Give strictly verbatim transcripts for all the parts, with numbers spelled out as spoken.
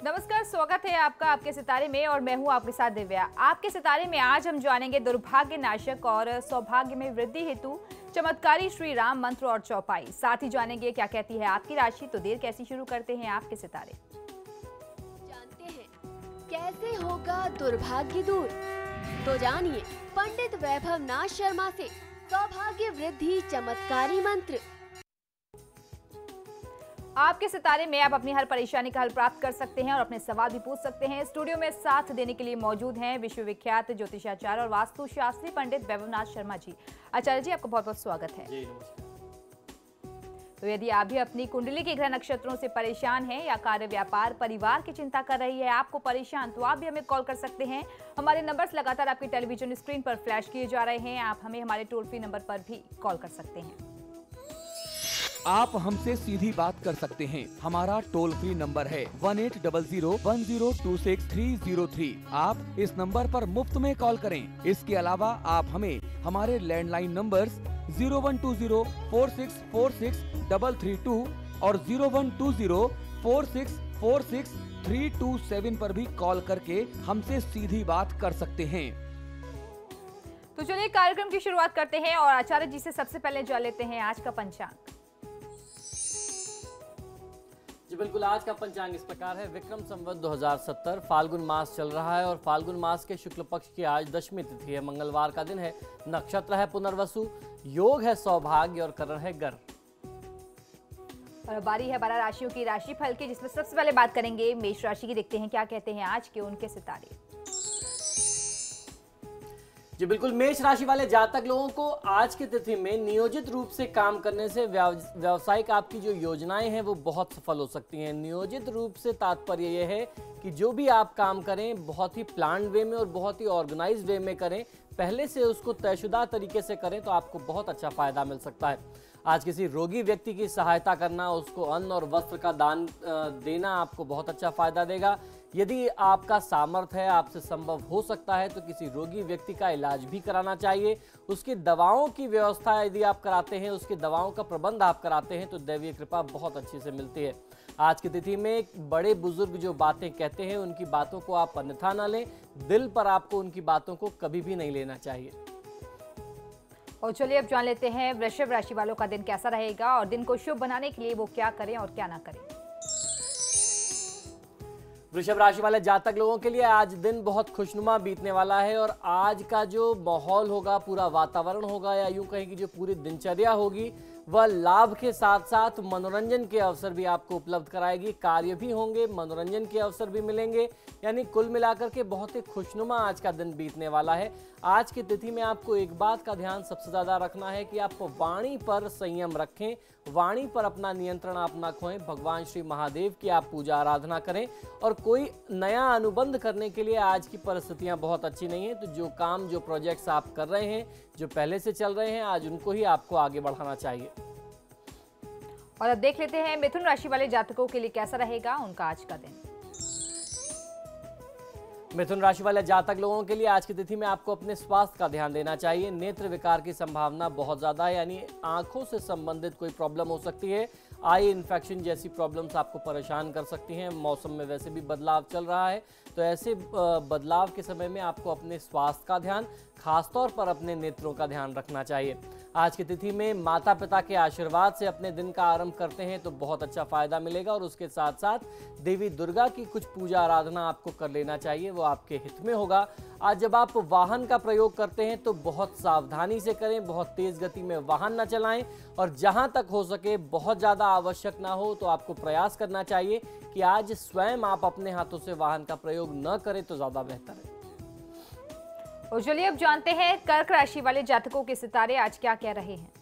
नमस्कार, स्वागत है आपका आपके सितारे में और मैं हूं आपके साथ दिव्या। आपके सितारे में आज हम जानेंगे दुर्भाग्य नाशक और सौभाग्य में वृद्धि हेतु चमत्कारी श्री राम मंत्र और चौपाई। साथ ही जानेंगे क्या कहती है आपकी राशि। तो देर कैसी शुरू करते हैं आपके सितारे। जानते हैं कैसे होगा दुर्भाग्य दूर, तो जानिए पंडित वैभव नाथ शर्मा से सौभाग्य वृद्धि चमत्कारी मंत्र। आपके सितारे में आप अपनी हर परेशानी का हल प्राप्त कर सकते हैं और अपने सवाल भी पूछ सकते हैं। स्टूडियो में साथ देने के लिए मौजूद हैं विश्वविख्यात ज्योतिषाचार्य और वास्तु शास्त्री पंडित वैभव नाथ शर्मा जी। आचार्य जी, आपका बहुत बहुत स्वागत है। जी नमस्कार। तो यदि आप भी अपनी कुंडली के ग्रह नक्षत्रों से परेशान हैं या कार्य व्यापार परिवार की चिंता कर रही है आपको परेशान, तो आप भी हमें कॉल कर सकते हैं। हमारे नंबर्स लगातार आपकी टेलीविजन स्क्रीन पर फ्लैश किए जा रहे हैं। आप हमें हमारे टोल फ्री नंबर पर भी कॉल कर सकते हैं। आप हमसे सीधी बात कर सकते हैं। हमारा टोल फ्री नंबर है one eight double zero one zero two six three zero three. आप इस नंबर पर मुफ्त में कॉल करें। इसके अलावा आप हमें हमारे landline numbers zero one two zero four six four six double three two और zero one two zero four six four six three two seven पर भी कॉल करके हमसे सीधी बात कर सकते हैं। तो चलिए कार्यक्रम की शुरुआत करते हैं और आचार्य जी से सबसे पहले जान लेते हैं आज का पंचांग। जी बिल्कुल, आज का पंचांग इस प्रकार है। विक्रम संवत दो हज़ार सत्तर फाल्गुन मास चल रहा है और फाल्गुन मास के शुक्ल पक्ष की आज दशमी तिथि है। मंगलवार का दिन है। नक्षत्र है पुनर्वसु, योग है सौभाग्य और करण है गर। और बारी है बारह राशियों की राशिफल की, जिसमें सबसे पहले बात करेंगे मेष राशि की। देखते हैं क्या कहते हैं आज के उनके सितारे। जी बिल्कुल, मेष राशि वाले जातक लोगों को आज की तिथि में नियोजित रूप से काम करने से व्यावसायिक आपकी जो योजनाएं हैं वो बहुत सफल हो सकती हैं। नियोजित रूप से तात्पर्य ये है कि जो भी आप काम करें बहुत ही प्लान्ड वे में और बहुत ही ऑर्गेनाइज वे में करें, पहले से उसको तयशुदा तरीके से करें तो आपको बहुत अच्छा फायदा मिल सकता है। आज किसी रोगी व्यक्ति की सहायता करना, उसको अन्न और वस्त्र का दान देना आपको बहुत अच्छा फायदा देगा। यदि आपका सामर्थ्य है, आपसे संभव हो सकता है तो किसी रोगी व्यक्ति का इलाज भी कराना चाहिए। उसकी दवाओं की व्यवस्था यदि आप कराते हैं, उसकी दवाओं का प्रबंध आप कराते हैं तो दैवीय कृपा बहुत अच्छी से मिलती है। आज की तिथि में बड़े बुजुर्ग जो बातें कहते हैं उनकी बातों को आप अन्यथा न लें। दिल पर आपको उनकी बातों को कभी भी नहीं लेना चाहिए। और चलिए अब जान लेते हैं वृषभ राशि वालों का दिन कैसा रहेगा और दिन को शुभ बनाने के लिए वो क्या करें और क्या ना करें। वृषभ राशि वाले जातक लोगों के लिए आज दिन बहुत खुशनुमा बीतने वाला है और आज का जो माहौल होगा, पूरा वातावरण होगा या यूं कहें कि जो पूरी दिनचर्या होगी वह लाभ के साथ साथ मनोरंजन के अवसर भी आपको उपलब्ध कराएगी। कार्य भी होंगे, मनोरंजन के अवसर भी मिलेंगे, यानी कुल मिलाकर के बहुत ही खुशनुमा आज का दिन बीतने वाला है। आज की तिथि में आपको एक बात का ध्यान सबसे ज़्यादा रखना है कि आप वाणी पर संयम रखें, वाणी पर अपना नियंत्रण आप ना खोएं। भगवान श्री महादेव की आप पूजा आराधना करें और कोई नया अनुबंध करने के लिए आज की परिस्थितियां बहुत अच्छी नहीं है। तो जो काम, जो प्रोजेक्ट्स आप कर रहे हैं, जो पहले से चल रहे हैं, आज उनको ही आपको आगे बढ़ाना चाहिए। और अब देख लेते हैं मिथुन राशि वाले जातकों के लिए कैसा रहेगा उनका आज का दिन। मिथुन राशि वाले जातक लोगों के लिए आज की तिथि में आपको अपने स्वास्थ्य का ध्यान देना चाहिए। नेत्र विकार की संभावना बहुत ज्यादा है, यानी आंखों से संबंधित कोई प्रॉब्लम हो सकती है। आई इन्फेक्शन जैसी प्रॉब्लम्स आपको परेशान कर सकती हैं। मौसम में वैसे भी बदलाव चल रहा है, तो ऐसे बदलाव के समय में आपको अपने स्वास्थ्य का ध्यान, खासतौर पर अपने नेत्रों का ध्यान रखना चाहिए। आज की तिथि में माता पिता के आशीर्वाद से अपने दिन का आरंभ करते हैं तो बहुत अच्छा फायदा मिलेगा और उसके साथ साथ देवी दुर्गा की कुछ पूजा आराधना आपको कर लेना चाहिए, वो आपके हित में होगा। आज जब आप वाहन का प्रयोग करते हैं तो बहुत सावधानी से करें, बहुत तेज गति में वाहन न चलाएं और जहां तक हो सके बहुत ज़्यादा आवश्यक ना हो तो आपको प्रयास करना चाहिए कि आज स्वयं आप अपने हाथों से वाहन का प्रयोग न करें तो ज़्यादा बेहतर है। और चलिए अब जानते हैं कर्क राशि वाले जातकों के सितारे आज क्या कह रहे हैं।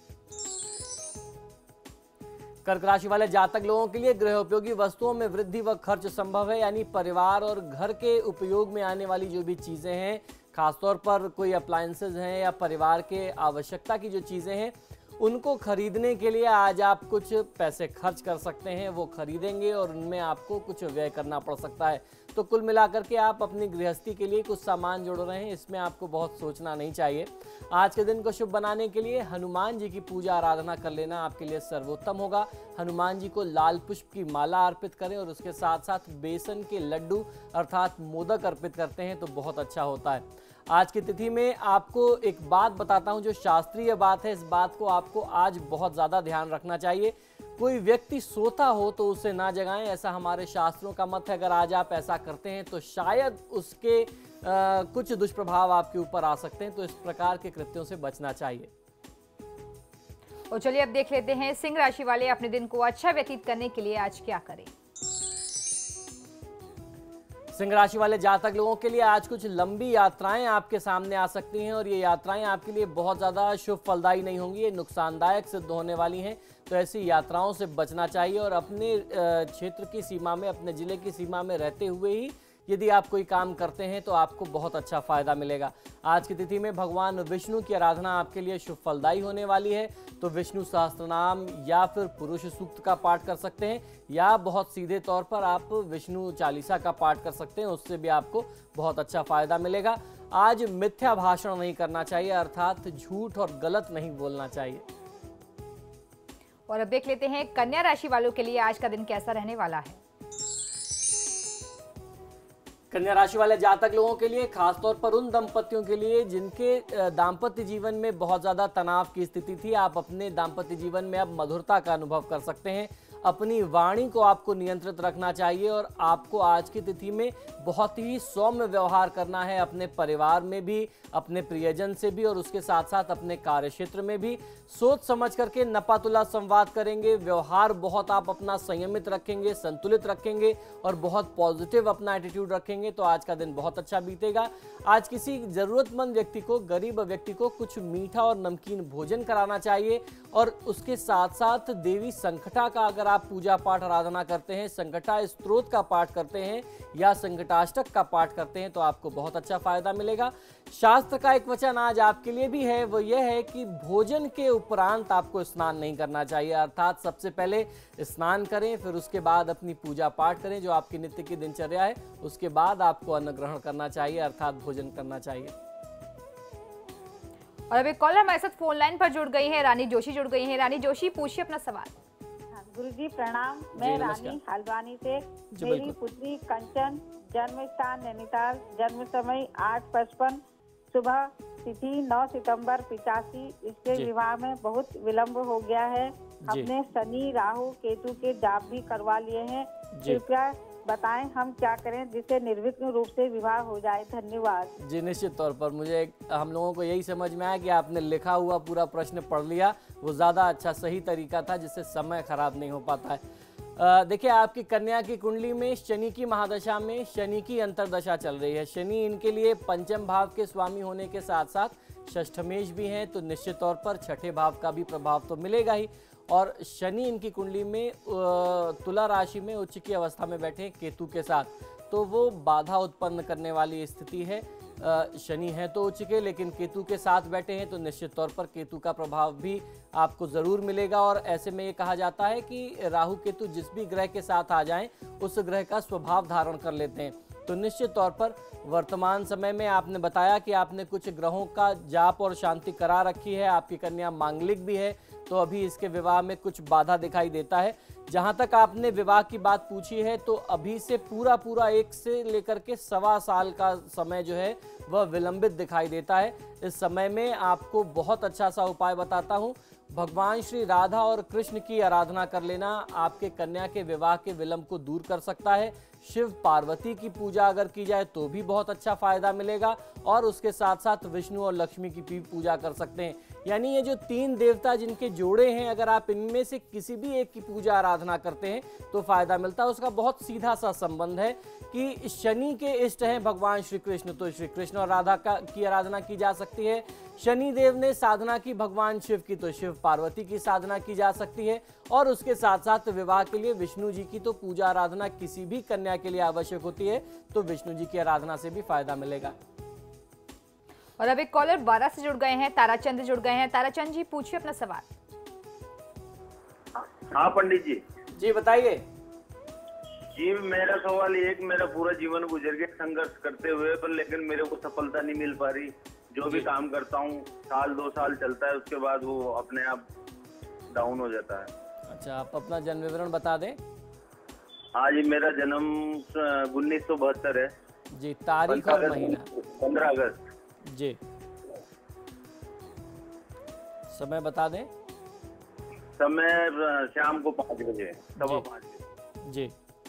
कर्क राशि वाले जातक लोगों के लिए गृहोपयोगी वस्तुओं में वृद्धि व खर्च संभव है, यानी परिवार और घर के उपयोग में आने वाली जो भी चीजें हैं, खासतौर पर कोई अप्लायंसेज हैं या परिवार के आवश्यकता की जो चीजें हैं, उनको खरीदने के लिए आज आप कुछ पैसे खर्च कर सकते हैं, वो खरीदेंगे और उनमें आपको कुछ व्यय करना पड़ सकता है। तो कुल मिलाकर के आप अपनी गृहस्थी के लिए कुछ सामान जोड़ रहे हैं, इसमें आपको बहुत सोचना नहीं चाहिए। आज के दिन को शुभ बनाने के लिए हनुमान जी की पूजा आराधना कर लेना आपके लिए सर्वोत्तम होगा। हनुमान जी को लाल पुष्प की माला अर्पित करें और उसके साथ साथ बेसन के लड्डू अर्थात मोदक अर्पित करते हैं तो बहुत अच्छा होता है। आज की तिथि में आपको एक बात बताता हूं जो शास्त्रीय बात है, इस बात को आपको आज बहुत ज़्यादा ध्यान रखना चाहिए। कोई व्यक्ति सोता हो तो उसे ना जगाएं, ऐसा हमारे शास्त्रों का मत है। अगर आज आप ऐसा करते हैं तो शायद उसके आ, कुछ दुष्प्रभाव आपके ऊपर आ सकते हैं, तो इस प्रकार के कृत्यों से बचना चाहिए। और चलिए अब देख लेते हैं सिंह राशि वाले अपने दिन को अच्छा व्यतीत करने के लिए आज क्या करें। सिंह राशि वाले जातक लोगों के लिए आज कुछ लंबी यात्राएं आपके सामने आ सकती हैं और ये यात्राएं आपके लिए बहुत ज़्यादा शुभ फलदायी नहीं होंगी, ये नुकसानदायक सिद्ध होने वाली हैं। तो ऐसी यात्राओं से बचना चाहिए और अपने क्षेत्र की सीमा में, अपने ज़िले की सीमा में रहते हुए ही यदि आप कोई काम करते हैं तो आपको बहुत अच्छा फायदा मिलेगा। आज की तिथि में भगवान विष्णु की आराधना आपके लिए शुभ फलदायी होने वाली है। तो विष्णु सहस्त्रनाम या फिर पुरुष सूक्त का पाठ कर सकते हैं या बहुत सीधे तौर पर आप विष्णु चालीसा का पाठ कर सकते हैं, उससे भी आपको बहुत अच्छा फायदा मिलेगा। आज मिथ्या भाषण नहीं करना चाहिए, अर्थात झूठ और गलत नहीं बोलना चाहिए। और अब देख लेते हैं कन्या राशि वालों के लिए आज का दिन कैसा रहने वाला है। कन्या राशि वाले जातक लोगों के लिए, खासतौर पर उन दंपतियों के लिए जिनके दाम्पत्य जीवन में बहुत ज़्यादा तनाव की स्थिति थी, आप अपने दाम्पत्य जीवन में अब मधुरता का अनुभव कर सकते हैं। अपनी वाणी को आपको नियंत्रित रखना चाहिए और आपको आज की तिथि में बहुत ही सौम्य व्यवहार करना है, अपने परिवार में भी, अपने प्रियजन से भी और उसके साथ साथ अपने कार्य क्षेत्र में भी। सोच समझ करके नपातुला संवाद करेंगे, व्यवहार बहुत आप अपना संयमित रखेंगे, संतुलित रखेंगे और बहुत पॉजिटिव अपना एटीट्यूड रखेंगे तो आज का दिन बहुत अच्छा बीतेगा। आज किसी जरूरतमंद व्यक्ति को, गरीब व्यक्ति को कुछ मीठा और नमकीन भोजन कराना चाहिए और उसके साथ साथ देवी संकटा का अगर आप पूजा पाठ आराधना करते हैं, संकटा स्तोत्र का पाठ करते हैं या संकटाष्टक का पाठ करते हैं तो आपको बहुत अच्छा फायदा मिलेगा। शास्त्र का एक वचन आज आपके लिए भी है, वो यह है कि भोजन के उपरांत आपको स्नान नहीं करना चाहिए, अर्थात सबसे पहले स्नान करें, फिर उसके बाद अपनी पूजा पाठ करें जो आपकी नित्य की दिनचर्या है, उसके बाद आपको अन्न ग्रहण करना चाहिए अर्थात भोजन करना चाहिए। और अभी कॉलर हमारे साथ फोन लाइन पर जुड़ गई है, रानी जोशी जुड़ गई है। रानी जोशी, पूछिए अपना सवाल। गुरु जी प्रणाम, मैं रानी हल्द्वानी से। मेरी पुत्री कंचन, जन्म स्थान नैनीताल, जन्म समय आठ पचपन, सुबह तिथि नौ सितंबर पिचासी। इसके विवाह में बहुत विलंब हो गया है। अपने शनि राहु केतु के जाप भी करवा लिए हैं, कृपया बताएं हम क्या करें जिससे निर्विघ्न रूप से विवाह हो जाए। धन्यवाद जी। निश्चित तौर पर मुझे हम लोगों को यही समझ में आया कि आपने लिखा हुआ पूरा प्रश्न पढ़ लिया, वो ज़्यादा अच्छा सही तरीका था जिससे समय खराब नहीं हो पाता है। देखिए, आपकी कन्या की कुंडली में शनि की महादशा में शनि की अंतरदशा चल रही है। शनि इनके लिए पंचम भाव के स्वामी होने के साथ साथ षष्ठमेश भी हैं, तो निश्चित तौर पर छठे भाव का भी प्रभाव तो मिलेगा ही। और शनि इनकी कुंडली में तुला राशि में उच्च की अवस्था में बैठे केतु के साथ, तो वो बाधा उत्पन्न करने वाली स्थिति है। शनि है तो उच्च के, लेकिन केतु के साथ बैठे हैं तो निश्चित तौर पर केतु का प्रभाव भी आपको ज़रूर मिलेगा। और ऐसे में ये कहा जाता है कि राहु केतु जिस भी ग्रह के साथ आ जाएं उस ग्रह का स्वभाव धारण कर लेते हैं। तो निश्चित तौर पर वर्तमान समय में आपने बताया कि आपने कुछ ग्रहों का जाप और शांति करा रखी है, आपकी कन्या मांगलिक भी है, तो अभी इसके विवाह में कुछ बाधा दिखाई देता है। जहां तक आपने विवाह की बात पूछी है तो अभी से पूरा पूरा एक से लेकर के सवा साल का समय जो है वह विलंबित दिखाई देता है। इस समय में आपको बहुत अच्छा सा उपाय बताता हूं, भगवान श्री राधा और कृष्ण की आराधना कर लेना आपके कन्या के विवाह के विलंब को दूर कर सकता है। शिव पार्वती की पूजा अगर की जाए तो भी बहुत अच्छा फायदा मिलेगा और उसके साथ साथ विष्णु और लक्ष्मी की भी पूजा कर सकते हैं। यानी ये जो तीन देवता जिनके जोड़े हैं, अगर आप इनमें से किसी भी एक की पूजा आराधना करते हैं तो फायदा मिलता है। उसका बहुत सीधा सा संबंध है कि शनि के इष्ट हैं भगवान श्री कृष्ण, तो श्री कृष्ण और राधा का की आराधना की जा सकती है। शनि देव ने साधना की भगवान शिव की, तो शिव पार्वती की साधना की जा सकती है। और उसके साथ साथ विवाह के लिए विष्णु जी की तो पूजा आराधना किसी भी कन्या के लिए आवश्यक होती है, तो विष्णु जी की आराधना से भी फायदा मिलेगा। और अब एक कॉलर बारह से जुड़ गए हैं, ताराचंद जुड़ गए हैं। ताराचंद जी, पूछिए अपना सवाल। हाँ पंडित जी। जी बताइए। जी मेरा सवाल ये है कि मेरा पूरा जीवन गुजर गया संघर्ष करते हुए, पर लेकिन मेरे को सफलता नहीं मिल पा रही। जो भी काम करता हूँ साल दो साल चलता है, उसके बाद वो अपने आप डाउन हो जाता है। अच्छा, आप अपना जन्म विवरण बता दें। हाँ जी, मेरा जन्म उन्नीस सौ बहत्तर है जी। तारीख और महीना? पंद्रह अगस्त जी। समय बता दें। समय शाम को पाँच बजे, सवा पाँच बजे। जी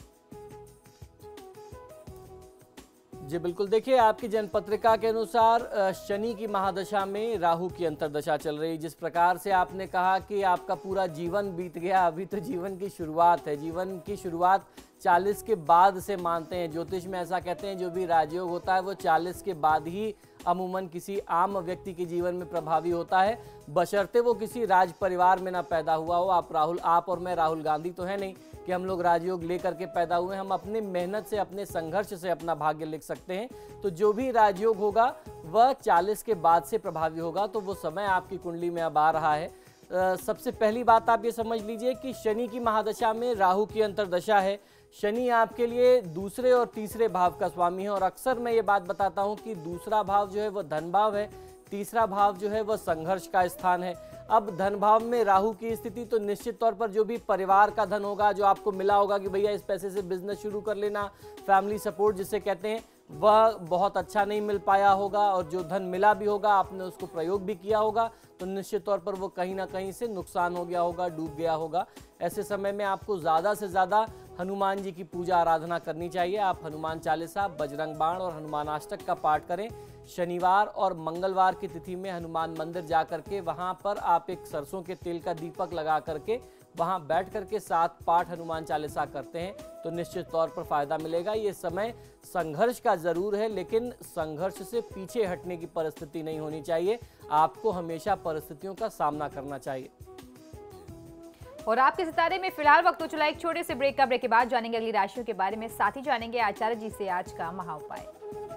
जी बिल्कुल। देखिए, आपकी जनपत्रिका के अनुसार शनि की महादशा में राहु की अंतर्दशा चल रही। जिस प्रकार से आपने कहा कि आपका पूरा जीवन बीत गया, अभी तो जीवन की शुरुआत है। जीवन की शुरुआत चालीस के बाद से मानते हैं, ज्योतिष में ऐसा कहते हैं। जो भी राजयोग होता है वो चालीस के बाद ही अमूमन किसी आम व्यक्ति के जीवन में प्रभावी होता है, बशर्ते वो किसी राज परिवार में ना पैदा हुआ हो। आप राहुल आप और मैं राहुल गांधी तो है नहीं कि हम लोग राजयोग लेकर के पैदा हुए। हम अपने मेहनत से, अपने संघर्ष से अपना भाग्य लिख सकते हैं। तो जो भी राजयोग होगा वह चालीस के बाद से प्रभावी होगा। तो वो समय आपकी कुंडली में अब आ रहा है। आ, सबसे पहली बात आप ये समझ लीजिए कि शनि की महादशा में राहु की अंतर्दशा है। शनि आपके लिए दूसरे और तीसरे भाव का स्वामी है, और अक्सर मैं ये बात बताता हूँ कि दूसरा भाव जो है वह धन भाव है, तीसरा भाव जो है वह संघर्ष का स्थान है। अब धन भाव में राहु की स्थिति, तो निश्चित तौर पर जो भी परिवार का धन होगा, जो आपको मिला होगा कि भैया इस पैसे से बिजनेस शुरू कर लेना, फैमिली सपोर्ट जिसे कहते हैं, वह बहुत अच्छा नहीं मिल पाया होगा। और जो धन मिला भी होगा, आपने उसको प्रयोग भी किया होगा, तो निश्चित तौर पर वो कहीं ना कहीं से नुकसान हो गया होगा, डूब गया होगा। ऐसे समय में आपको ज़्यादा से ज़्यादा हनुमान जी की पूजा आराधना करनी चाहिए। आप हनुमान चालीसा, बजरंग बाण और हनुमान अष्टक का पाठ करें। शनिवार और मंगलवार की तिथि में हनुमान मंदिर जा करके वहाँ पर आप एक सरसों के तेल का दीपक लगा करके वहाँ बैठ करके सात पाठ हनुमान चालीसा करते हैं तो निश्चित तौर पर फायदा मिलेगा। ये समय संघर्ष का जरूर है, लेकिन संघर्ष से पीछे हटने की परिस्थिति नहीं होनी चाहिए। आपको हमेशा परिस्थितियों का सामना करना चाहिए। और आपके सितारे में फिलहाल वक्त हो चला एक छोटे से ब्रेक का। ब्रेक के बाद जानेंगे अगली राशियों के बारे में, साथ ही जानेंगे आचार्य जी से आज का महा उपाय।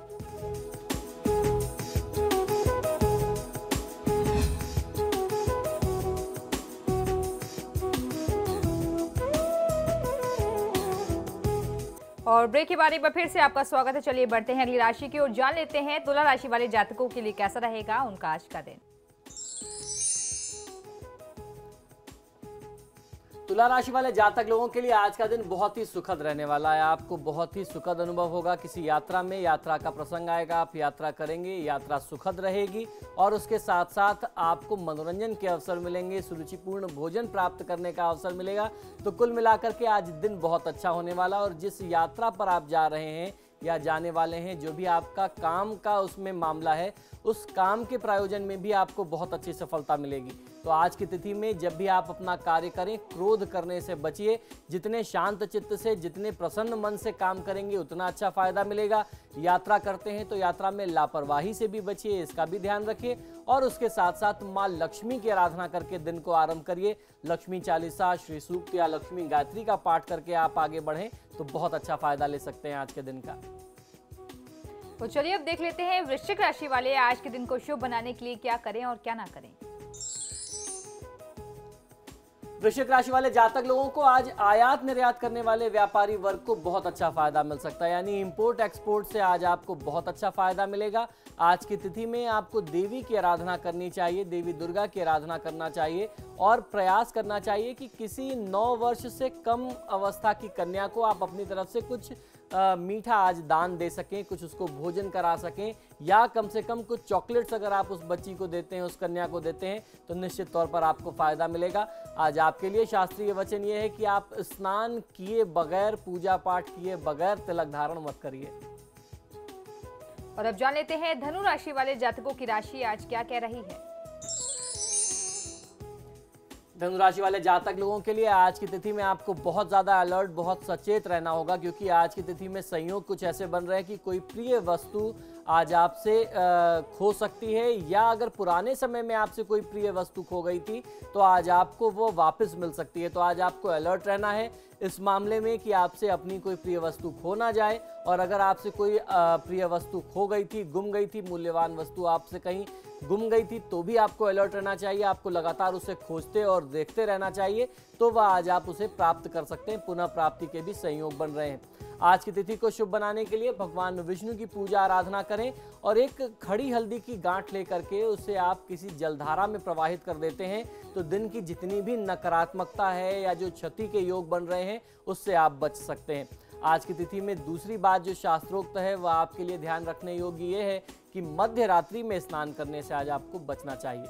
और ब्रेक के बारे में फिर से आपका स्वागत है। चलिए बढ़ते हैं अगली राशि की ओर, जान लेते हैं तुला राशि वाले जातकों के लिए कैसा रहेगा उनका आज का दिन। तुला राशि वाले जातक लोगों के लिए आज का दिन बहुत ही सुखद रहने वाला है। आपको बहुत ही सुखद अनुभव होगा। किसी यात्रा में यात्रा का प्रसंग आएगा, आप यात्रा करेंगे, यात्रा सुखद रहेगी और उसके साथ साथ आपको मनोरंजन के अवसर मिलेंगे, सुरुचिपूर्ण भोजन प्राप्त करने का अवसर मिलेगा। तो कुल मिलाकर के आज दिन बहुत अच्छा होने वाला। और जिस यात्रा पर आप जा रहे हैं या जाने वाले हैं, जो भी आपका काम का उसमें मामला है, उस काम के प्रायोजन में भी आपको बहुत अच्छी सफलता मिलेगी। तो आज की तिथि में जब भी आप अपना कार्य करें, क्रोध करने से बचिए। जितने शांत चित्त से, जितने प्रसन्न मन से काम करेंगे, उतना अच्छा फायदा मिलेगा। यात्रा करते हैं तो यात्रा में लापरवाही से भी बचिए, इसका भी ध्यान रखिए। और उसके साथ साथ माँ लक्ष्मी की आराधना करके दिन को आरंभ करिए। लक्ष्मी चालीसा, श्री सूक्त या लक्ष्मी गायत्री का पाठ करके आप आगे बढ़ें तो बहुत अच्छा फायदा ले सकते हैं आज के दिन का। तो चलिए अब देख लेते हैं वृश्चिक राशि वाले आज के दिन को शुभ बनाने के लिए क्या करें और क्या ना करें। वृश्चिक राशि वाले जातक लोगों को आज आयात निर्यात करने वाले व्यापारी वर्ग को बहुत अच्छा फायदा मिल सकता है। यानी इंपोर्ट एक्सपोर्ट से आज आपको बहुत अच्छा फायदा मिलेगा। आज की तिथि में आपको देवी की आराधना करनी चाहिए, देवी दुर्गा की आराधना करना चाहिए और प्रयास करना चाहिए कि किसी नौ वर्ष से कम अवस्था की कन्या को आप अपनी तरफ से कुछ आ, मीठा आज दान दे सकें, कुछ उसको भोजन करा सकें, या कम से कम कुछ चॉकलेट्स अगर आप उस बच्ची को देते हैं, उस कन्या को देते हैं तो निश्चित तौर पर आपको फायदा मिलेगा। आज आपके लिए शास्त्रीय वचन ये है कि आप स्नान किए बगैर, पूजा पाठ किए बगैर तिलक धारण मत करिए। और अब जान लेते हैं धनु राशि वाले जातकों की राशि आज क्या कह रही है। धनु राशि वाले जातक लोगों के लिए आज की तिथि में आपको बहुत ज्यादा अलर्ट, बहुत सचेत रहना होगा, क्योंकि आज की तिथि में संयोग कुछ ऐसे बन रहे हैं कि कोई प्रिय वस्तु आज आपसे खो सकती है, या अगर पुराने समय में आपसे कोई प्रिय वस्तु खो गई थी तो आज आपको वो वापस मिल सकती है। तो आज आपको अलर्ट रहना है इस मामले में कि आपसे अपनी कोई प्रिय वस्तु खो ना जाए। और अगर आपसे कोई प्रिय वस्तु खो गई थी, गुम गई थी, मूल्यवान वस्तु आपसे कहीं गुम गई थी, तो भी आपको अलर्ट रहना चाहिए। आपको लगातार उसे खोजते और देखते रहना चाहिए, तो वह आज आप उसे प्राप्त कर सकते हैं। पुनः प्राप्ति के भी संयोग बन रहे हैं। आज की तिथि को शुभ बनाने के लिए भगवान विष्णु की पूजा आराधना करें और एक खड़ी हल्दी की गांठ लेकर के उसे आप किसी जलधारा में प्रवाहित कर देते हैं तो दिन की जितनी भी नकारात्मकता है या जो क्षति के योग बन रहे हैं उससे आप बच सकते हैं। आज की तिथि में दूसरी बात जो शास्त्रोक्त है वह आपके लिए ध्यान रखने योग्य ये है कि मध्य रात्रि में स्नान करने से आज आपको बचना चाहिए।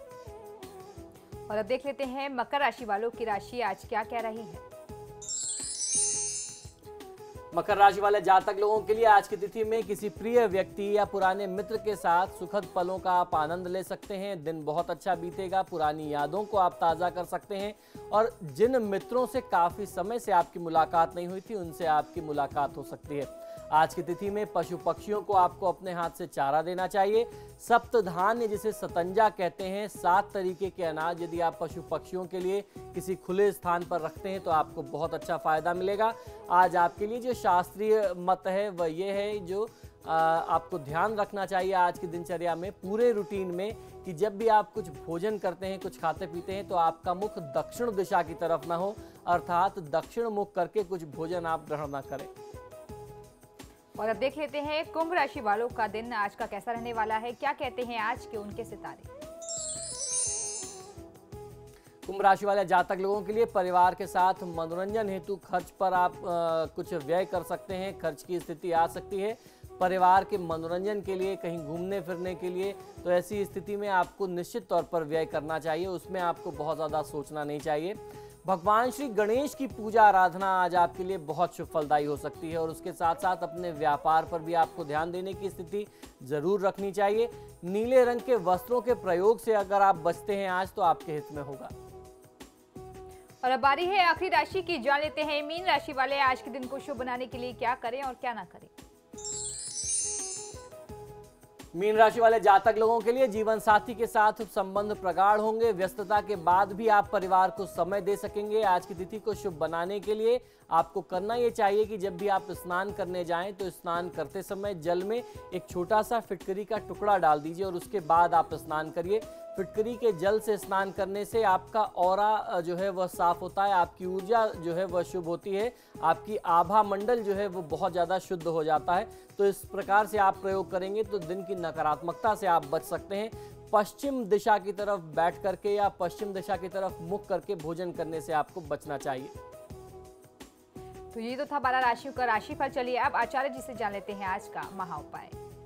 और अब देख लेते हैं मकर राशि वालों की राशि आज क्या कह रही है। मकर राशि वाले जातक लोगों के लिए आज की तिथि में किसी प्रिय व्यक्ति या पुराने मित्र के साथ सुखद पलों का आप आनंद ले सकते हैं। दिन बहुत अच्छा बीतेगा, पुरानी यादों को आप ताज़ा कर सकते हैं और जिन मित्रों से काफ़ी समय से आपकी मुलाकात नहीं हुई थी उनसे आपकी मुलाकात हो सकती है। आज की तिथि में पशु पक्षियों को आपको अपने हाथ से चारा देना चाहिए। सप्त धान्य जिसे सतंजा कहते हैं, सात तरीके के अनाज यदि आप पशु पक्षियों के लिए किसी खुले स्थान पर रखते हैं तो आपको बहुत अच्छा फायदा मिलेगा। आज आपके लिए जो शास्त्रीय मत है वह ये है, जो आ, आपको ध्यान रखना चाहिए आज की दिनचर्या में, पूरे रूटीन में, कि जब भी आप कुछ भोजन करते हैं, कुछ खाते पीते हैं तो आपका मुख दक्षिण दिशा की तरफ ना हो, अर्थात दक्षिण मुख करके कुछ भोजन आप ग्रहण ना करें। और अब देख लेते हैं कुंभ राशि वालों का दिन आज का कैसा रहने वाला है, क्या कहते हैं आज के उनके सितारे। कुंभ राशि वाले जातक लोगों के लिए परिवार के साथ मनोरंजन हेतु खर्च पर आप आ, कुछ व्यय कर सकते हैं। खर्च की स्थिति आ सकती है परिवार के मनोरंजन के लिए, कहीं घूमने फिरने के लिए, तो ऐसी स्थिति में आपको निश्चित तौर पर व्यय करना चाहिए, उसमें आपको बहुत ज़्यादा सोचना नहीं चाहिए। भगवान श्री गणेश की पूजा आराधना आज आपके लिए बहुत शुभ फलदायी हो सकती है और उसके साथ साथ अपने व्यापार पर भी आपको ध्यान देने की स्थिति जरूर रखनी चाहिए। नीले रंग के वस्त्रों के प्रयोग से अगर आप बचते हैं आज तो आपके हित में होगा। और अब बारी है आखिरी राशि की, जान लेते हैं मीन राशि वाले आज के दिन को शुभ बनाने के लिए क्या करें और क्या ना करें। मीन राशि वाले जातक लोगों के लिए जीवन साथी के साथ संबंध प्रगाढ़ होंगे। व्यस्तता के बाद भी आप परिवार को समय दे सकेंगे। आज की तिथि को शुभ बनाने के लिए आपको करना ये चाहिए कि जब भी आप स्नान करने जाएं तो स्नान करते समय जल में एक छोटा सा फिटकरी का टुकड़ा डाल दीजिए और उसके बाद आप स्नान करिए। फिटकरी के जल से स्नान करने से आपका ऑरा जो है वह साफ होता है, आपकी ऊर्जा जो है वह शुभ होती है, आपकी आभा मंडल जो है वो बहुत ज़्यादा शुद्ध हो जाता है। तो इस प्रकार से आप प्रयोग करेंगे तो दिन की नकारात्मकता से आप बच सकते हैं। पश्चिम दिशा की तरफ बैठ करके या पश्चिम दिशा की तरफ मुख करके भोजन करने से आपको बचना चाहिए। तो ये तो था बारह राशियों का राशिफल। चलिए अब आचार्य जी से जान लेते हैं आज का महा उपाय।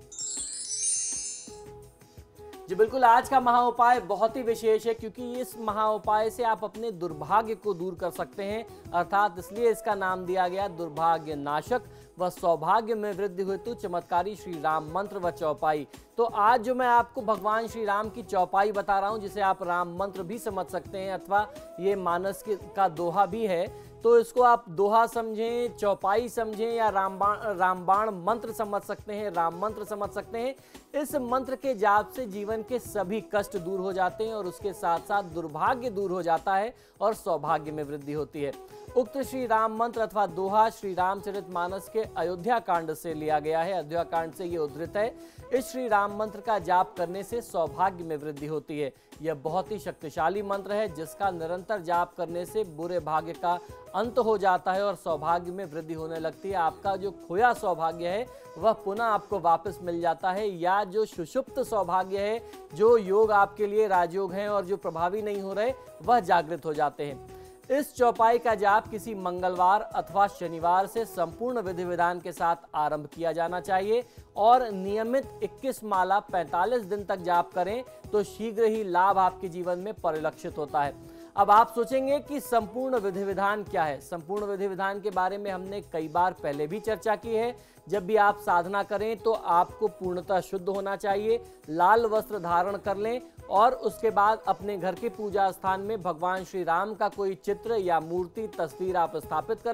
जी बिल्कुल, आज का महा उपाय बहुत ही विशेष है क्योंकि इस महा उपाय से आप अपने दुर्भाग्य को दूर कर सकते हैं, अर्थात इसलिए इसका नाम दिया गया दुर्भाग्य नाशक व सौभाग्य में वृद्धि हेतु चमत्कारी श्री राम मंत्र व चौपाई। तो आज जो मैं आपको भगवान श्री राम की चौपाई बता रहा हूं, जिसे आप राम मंत्र भी समझ सकते हैं अथवा ये मानस का दोहा भी है, तो इसको आप दोहा समझें, चौपाई समझें या रामबाण रामबाण मंत्र समझ सकते हैं, राम मंत्र समझ सकते हैं। इस मंत्र के जाप से जीवन के सभी कष्ट दूर हो जाते हैं और उसके साथ साथ दुर्भाग्य दूर हो जाता है और सौभाग्य में वृद्धि होती है। उक्त श्री राम मंत्र अथवा दोहा श्री रामचरितमानस के अयोध्या कांड से लिया गया है, अयोध्या कांड से ये उद्धृत है। इस श्री राम मंत्र का जाप करने से सौभाग्य में वृद्धि होती है। यह बहुत ही शक्तिशाली मंत्र है जिसका निरंतर जाप करने से बुरे भाग्य का अंत हो जाता है और सौभाग्य में वृद्धि होने लगती है। आपका जो खोया सौभाग्य है वह पुनः आपको वापस मिल जाता है, या जो सुषुप्त सौभाग्य है, जो योग आपके लिए राजयोग हैं और जो प्रभावी नहीं हो रहे, वह जागृत हो जाते हैं। इस चौपाई का जाप किसी मंगलवार अथवा शनिवार से संपूर्ण विधि विधान के साथ आरंभ किया जाना चाहिए और नियमित इक्कीस माला पैंतालीस दिन तक जाप करें तो शीघ्र ही लाभ आपके जीवन में परिलक्षित होता है। अब आप सोचेंगे कि संपूर्ण विधि विधान क्या है। संपूर्ण विधि विधान के बारे में हमने कई बार पहले भी चर्चा की है। जब भी आप साधना करें तो आपको पूर्णतः शुद्ध होना चाहिए, लाल वस्त्र धारण कर लें और उसके बाद अपने घर के पूजा स्थान में भगवान श्री राम का कोई चित्र या मूर्ति, तस्वीर आप स्थापित कर लें।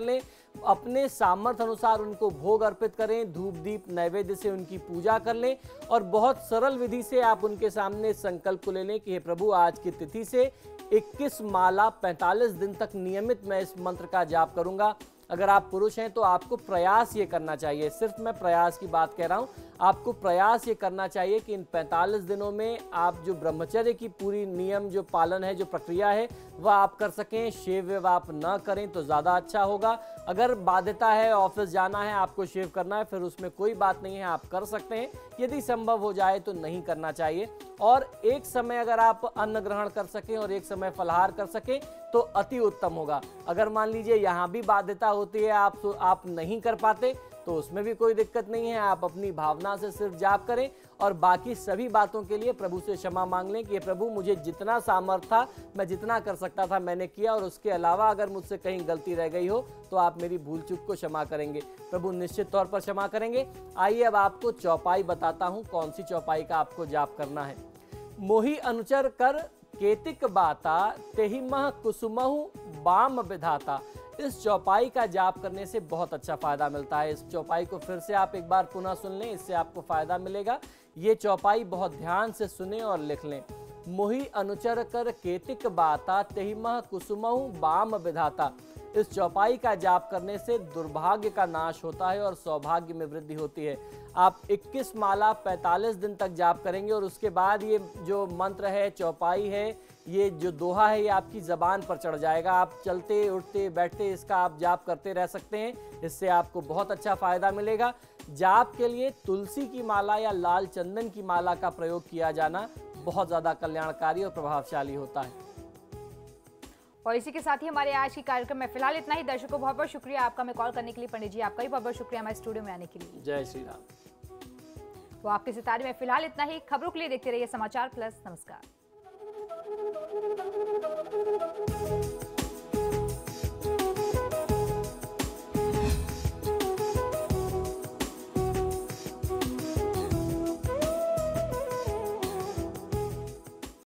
अपने सामर्थ्य अनुसार उनको भोग अर्पित करें, धूप दीप नैवेद्य से उनकी पूजा कर लें और बहुत सरल विधि से आप उनके सामने संकल्प को ले लें कि हे प्रभु, आज की तिथि से इक्कीस माला पैंतालीस दिन तक नियमित मैं इस मंत्र का जाप करूंगा। अगर आप पुरुष हैं तो आपको प्रयास ये करना चाहिए, सिर्फ मैं प्रयास की बात कह रहा हूं, आपको प्रयास ये करना चाहिए कि इन पैंतालीस दिनों में आप जो ब्रह्मचर्य की पूरी नियम जो पालन है, जो प्रक्रिया है, वह आप कर सकें। शेव वेव आप न करें तो ज़्यादा अच्छा होगा। अगर बाध्यता है, ऑफिस जाना है, आपको शेव करना है, फिर उसमें कोई बात नहीं है, आप कर सकते हैं। यदि संभव हो जाए तो नहीं करना चाहिए। और एक समय अगर आप अन्न ग्रहण कर सकें और एक समय फलाहार कर सकें तो अति उत्तम होगा। अगर मान लीजिए यहाँ भी बाध्यता होती है, आप आप नहीं कर पाते, तो उसमें भी कोई दिक्कत नहीं है। आप अपनी भावना से सिर्फ जाप करें और बाकी सभी बातों के लिए प्रभु से क्षमा मांग लें कि प्रभु, मुझे जितना सामर्थ्य था, मैं जितना कर सकता था मैंने किया, और उसके अलावा अगर मुझसे कहीं गलती रह गई हो तो आप मेरी भूल चूक को क्षमा करेंगे। प्रभु निश्चित तौर पर क्षमा करेंगे। आइए अब आपको चौपाई बताता हूँ, कौन सी चौपाई का आपको जाप करना है। मोहि अनुचर कर केतिक बाता, तेहि मह कुसुमहु बाम विधाता। इस चौपाई का जाप करने से बहुत अच्छा फायदा मिलता है। इस चौपाई को फिर से आप एक बार पुनः सुन लें, इससे आपको फायदा मिलेगा। ये चौपाई बहुत ध्यान से सुने और लिख लें। मोहि अनुचर कर केतिक बाता, तेहि मह कुसुमहु बाम विधाता। इस चौपाई का जाप करने से दुर्भाग्य का नाश होता है और सौभाग्य में वृद्धि होती है। आप इक्कीस माला पैंतालीस दिन तक जाप करेंगे और उसके बाद ये जो मंत्र है, चौपाई है, ये जो दोहा है, ये आपकी ज़बान पर चढ़ जाएगा। आप चलते उठते बैठते इसका आप जाप करते रह सकते हैं। इससे आपको बहुत अच्छा फायदा मिलेगा। जाप के लिए तुलसी की माला या लाल चंदन की माला का प्रयोग किया जाना बहुत ज़्यादा कल्याणकारी और प्रभावशाली होता है। और इसी के साथ ही हमारे आज की कार्यक्रम में फिलहाल इतना ही। दर्शकों बहुत बहुत शुक्रिया आपका हमें कॉल करने के लिए। पंडित जी आपका भी बहुत बहुत शुक्रिया हमारे स्टूडियो में आने के लिए। जय श्री राम। तो आपके सितारे में फिलहाल इतना ही। खबरों के लिए देखते रहिए समाचार प्लस। नमस्कार।